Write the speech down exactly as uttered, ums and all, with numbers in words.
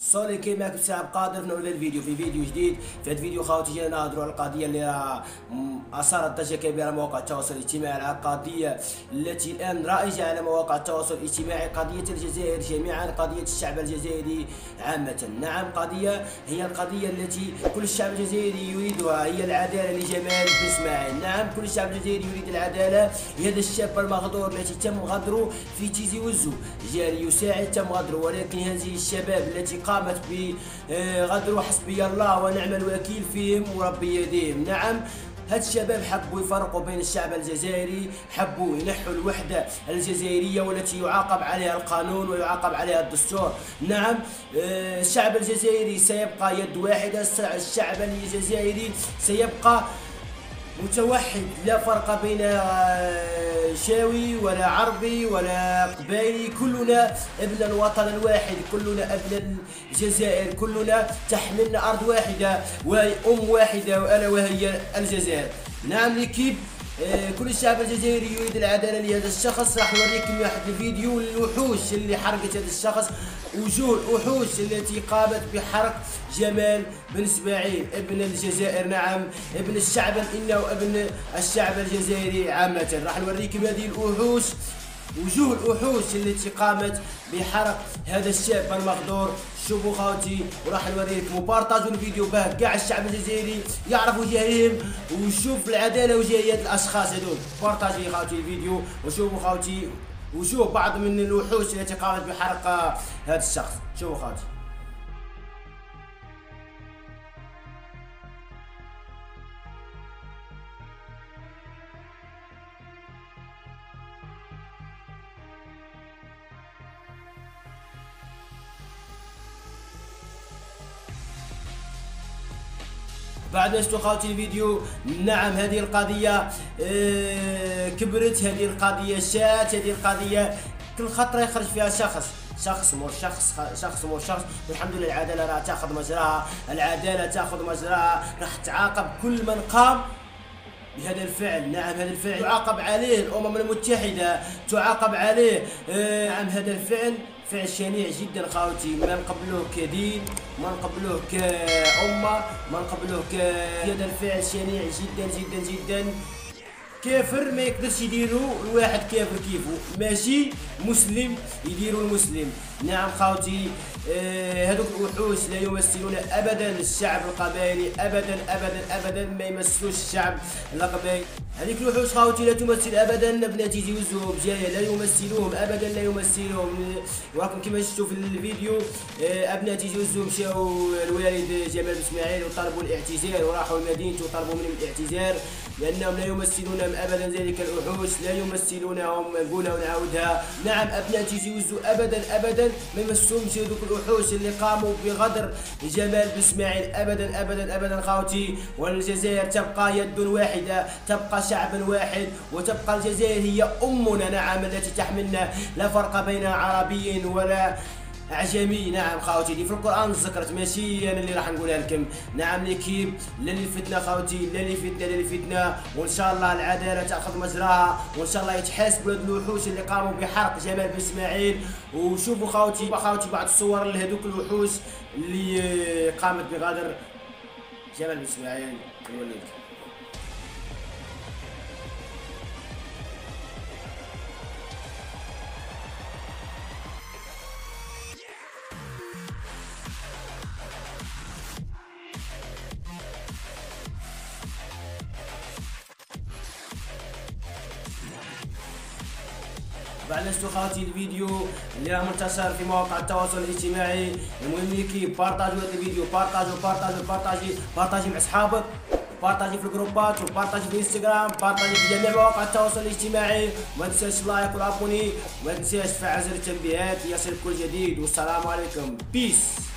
صولي كيما كنت ساعة قادر نقول الفيديو في فيديو جديد. في هذا الفيديو خاوتي جينا نهضروا على القضية اللي راه اثارت ضجة كبيرة على مواقع التواصل الاجتماعي، على القضية التي الان رائجة على مواقع التواصل الاجتماعي، قضية الجزائر جميعا، قضية الشعب الجزائري عامة. نعم، قضية هي القضية التي كل الشعب الجزائري يريدها، هي العدالة لجمال بن اسماعيل. نعم، كل الشعب الجزائري يريد العدالة لهذا الشاب المغدور التي تم غدره في تيزي وزو، جاري يساعد تم غدره، ولكن هذه الشباب التي قامت بغدره حسبي الله ونعم الوكيل فيهم وربي يديهم. نعم، هاد الشباب حبوا يفرقوا بين الشعب الجزائري، حبوا ينحوا الوحدة الجزائرية والتي يعاقب عليها القانون ويعاقب عليها الدستور. نعم، الشعب الجزائري سيبقى يد واحدة، الشعب الجزائري سيبقى متوحد، لا فرق بين شاوي ولا عربي ولا قبائلي، كلنا ابن الوطن الواحد، كلنا ابن الجزائر، كلنا تحملنا ارض واحده وام واحده والا وهي الجزائر. نعم ليكيب، كل الشعب الجزائري يريد العداله لهذا الشخص. راح نوريكم واحد الفيديو للوحوش اللي حرقت هذا الشخص، وجوه الوحوش التي قامت بحرق جمال بن اسماعيل ابن الجزائر. نعم، ابن الشعب انه ابن الشعب الجزائري عامه. راح نوريكم هذه الوحوش، وجوه الوحوش التي قامت بحرق هذا الشاب المغدور. شوفوا خاوتي، وراح نوريكم وبارطاجوا الفيديو باه كاع الشعب الجزائري يعرف وجاههم ويشوف العداله وجاهيه الاشخاص هذول. بارطاجي خاوتي الفيديو وشوفوا خاوتي، وشوف بعض من الوحوش التي قامت بحرق هذا الشخص. شوفوا خاوتي. بعد ما شفتوا خاوتي الفيديو، نعم هذه القضية اه كبرت، هذه القضية شات، هذه القضية كل خطرة يخرج فيها شخص شخص مور شخص شخص مور شخص، والحمد لله العدالة راح تاخذ مجراها، العدالة تاخذ مجراها، راح تعاقب كل من قام بهذا الفعل. نعم هذا الفعل تعاقب عليه الأمم المتحدة، تعاقب عليه. اه نعم هذا الفعل فعل شنيع جدا خاوتي، ما نقبلوه كدين، ما نقبلوه كأمة، ما نقبلوه ك هذا الفعل شنيع جدا جدا جدا. كافر ما يقدرش يديروا الواحد كافر كيفو، ماشي مسلم يديروا المسلم. نعم خاوتي، آه هذوك الوحوش لا يمثلون ابدا الشعب القبائلي، ابدا ابدا ابدا ما يمثلوش الشعب القبائلي. هذيك الوحوش خاوتي لا تمثل ابدا ابناء تيزي وزو بجايه، لا يمثلوهم ابدا، لا يمثلوهم. وراكم كما شفتوا في الفيديو، آه ابناء تيزي وزو مشاو الوالد جمال بن اسماعيل وطلبوا الاعتذار، وراحوا لمدينته وطلبوا منهم الاعتذار لانهم لا يمثلونهم ابدا. ذلك الوحوش لا يمثلونهم، نقولها ونعاودها. نعم ابناء تيزي وزو ابدا ابدا ما يمثلهمش هذوك الوحوش اللي قاموا بغدر جمال بن اسماعيل، ابدا ابدا ابدا خاوتي. والجزائر تبقى يد واحده، تبقى شعب واحد، وتبقى الجزائر هي امنا. نعم التي تحملنا، لا فرق بين عربي ولا اعجمي. نعم خاوتي، دي في القران ذكرت، ماشي انا اللي راح نقولها لكم. نعم ليكيب، لا للفتنه خاوتي، لا للفتنه لا للفتنه، وان شاء الله العداله تاخذ مجراها، وان شاء الله يتحاسبوا هاد الوحوش اللي قاموا بحرق جمال بن اسماعيل. وشوفوا خاوتي خاوتي بعض الصور لهذوك الوحوش اللي قامت بغدر جمال بن اسماعيل الوليد. بعد ما شفتوا خاوتي الفيديو اللي راه منتشر في مواقع التواصل الاجتماعي، المهم ليكي بارطاجوا هذا الفيديو، بارطاجوا بارطاجوا بارطاجي بارطاجي مع اصحابك، بارطاجي في الجروبات، وبارطاجي في الانستغرام، بارطاجي في جميع مواقع التواصل الاجتماعي. وما تنساش لايك والابوني، وما تنساش تفعل زر التنبيهات ليصلك كل جديد. والسلام عليكم، بيس.